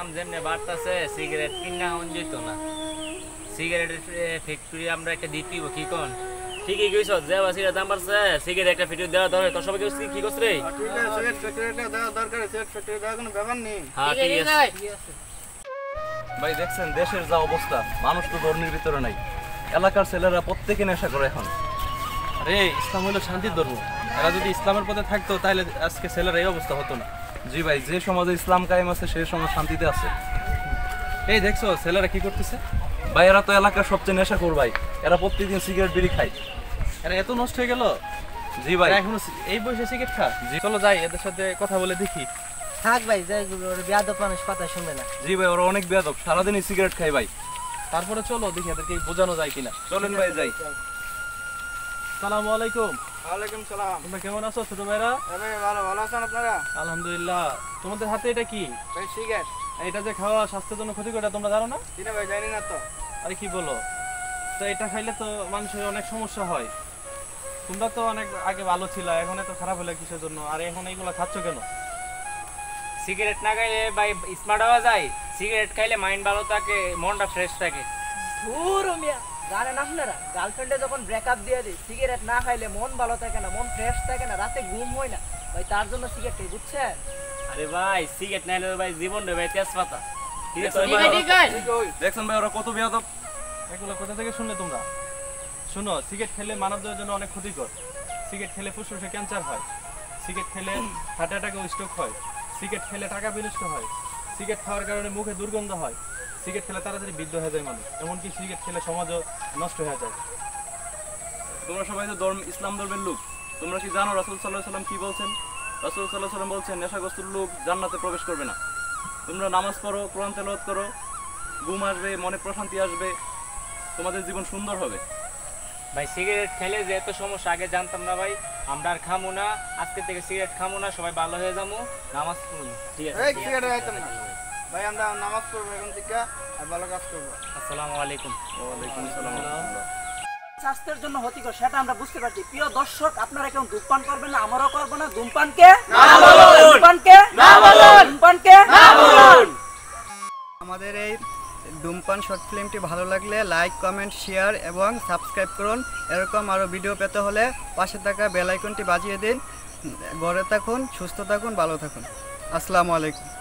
যেমনে বাড়তাছে সিগারেট কিনা হন যেত না। সিগারেটের ফ্যাক্টরি আমরা একটা দিতেইব কি কোন? ঠিকই কইছ, যে সিগারেট দাম বাড়ছে সিগারেট একটা ফ্যাক্টরি দেওয়া দরকার। তোর সবাই কি করছ রে? ঠিক আছে, সিগারেট ফ্যাক্টরিটা দেওয়া দরকার। সিগারেট ফ্যাক্টরি দেওয়ার কোনো ব্যাপার নেই। হ্যাঁ ঠিক আছে। ভাই দেখছেন দেশের যা অবস্থা, মানুষ তো ধর্মের ভিতরে নাই। এলাকার ছেলেরা প্রত্যেকে নেশা করে এখন। আরে ইসলাম হলো শান্তির ধর্ম, এরা যদি ইসলামের পথে থাকতো তাহলে আজকে ছেলের এই অবস্থা হতো না। জি ভাই, যে সমাজে ইসলাম কায়েম আছে সেই সমাজ শান্তিতে আছে। এই দেখছো ছেলেরা কি করতেছে? ভাই এরা তো এলাকার সবচেয়ে নেশাখোর ভাই। এরা প্রত্যেকদিন সিগারেট বিড়ি খায়। এরা এত নষ্ট হয়ে গেল। জি ভাই, এরা এখনো এই বয়সে সিগারেট খা। চলো যাই এদের সাথে কথা বলে দেখি। থাক ভাই, যাই বেয়াদব মানুষ কথা শুনবে না। জি ভাই, ওরা অনেক বেয়াদব, সারাদিনই সিগারেট খায় ভাই। তারপরে চলো দেখি এদেরকে বোঝানো যায় কিনা। চলেন ভাই যাই। আসসালামু আলাইকুম। ওয়ালাইকুম সালাম। তোমরা কেমন আছো ছোট ভাইরা? ভাই ভালো ভালো আছেন আপনারা? আলহামদুলিল্লাহ। তোমাদের হাতে এটা কি? ভাই সিগারেট। এটা যে খাওয়া স্বাস্থ্যের জন্য ক্ষতিকর, এটা তোমরা জানো না? কিনা ভাই জানি না তো। আরে কি বলো, তো এটা খাইলে তো মানুষের অনেক সমস্যা হয়। তোমরা তো অনেক আগে ভালো ছিল, এখন এত খারাপ হলে কিসের জন্য? আর এখন এইগুলো খাচ্ছ কেন? সিগারেট না খাইলে ভাই স্মার্ট হওয়া যায়। সিগারেট খাইলে মাইন্ড ভালো থাকে, মনটা ফ্রেশ থাকে। ধুর মিয়া, জানেন আপনারা গার্লফ্রেন্ডে যখন ব্রেকআপ দিয়ে দিই সিগারেট না খাইলে মন ভালো থাকে না, মন ফ্রেশ থাকে না, রাতে ঘুম হয় না ভাই, তার জন্য সিগারেট খাই, বুঝছেন? আরে ভাই সিগারেট না হলে ভাই জীবন রে ভাই তেজপাতা। ঠিক আছে দেখছেন ভাই ওরা কত বেয়াদব। এগুলো কোথা থেকে শুনলে তোমরা? শুনো, সিগারেট খেলে মানবদেহের জন্য অনেক ক্ষতিকর। সিগারেট খেলে ফুসফুসে ক্যান্সার হয়, সিগারেট খেলে হার্ট অ্যাটাক ও স্ট্রোক হয়, সিগারেট খেলে টাকা বিনষ্ট হয়, সিগারেট খাওয়ার কারণে মুখে দুর্গন্ধ হয়, সিগারেট খেলে তাড়াতাড়ি বৃদ্ধ হয়ে যায় মানুষ, এমনকি সিগারেট খেলে সমাজও নষ্ট হয়ে যায়। তোমরা সবাই তো ইসলাম ধর্মের লোক, তোমরা কি জানো রাসূল সাল্লাল্লাহু আলাইহি ওয়াসাল্লাম কি বলছেন? রাসূল সাল্লাল্লাহু আলাইহি ওয়াসাল্লাম বলছেন নেশাগ্রস্ত লোক জান্নাতে প্রবেশ করবে না। তোমরা নামাজ পড়ো, কোরআন তেলাওয়াত করো, ঘুম আসবে, মনে প্রশান্তি আসবে, তোমাদের জীবন সুন্দর হবে। ভাই সিগারেট খেলে যে এত সমস্যা আগে জানতাম না ভাই। আমরা আর খামু না, আজকে থেকে সিগারেট খামু না, সবাই ভালো হয়ে যাবো, নামাজ পড়বো। ঠিক আছে এই সিগারেট খাইতাম না ভাই, আমরা নামাজ পড়বো এখন থেকে আর ভালো কাজ করবো। আসসালামু আলাইকুম। ওয়ালাইকুম আসসালাম। স্বাস্থ্যের জন্য ক্ষতিকর সেটা আমরা বুঝতে পারছি। প্রিয় দর্শক, আপনারা কেউ ধূমপান করবেন না, আমারও করবো না। ধূমপানকে না বলুন, ধূমপানকে না বলুন, ধূমপানকে না বলুন। আমাদের এই ধূমপান শর্ট ফিল্মটি ভালো লাগলে লাইক, কমেন্ট, শেয়ার এবং সাবস্ক্রাইব করুন। এরকম আরও ভিডিও পেতে হলে পাশে থাকা বেল আইকনটি বাজিয়ে দিন। ঘরে থাকুন, সুস্থ থাকুন, ভালো থাকুন। আসসালামু আলাইকুম।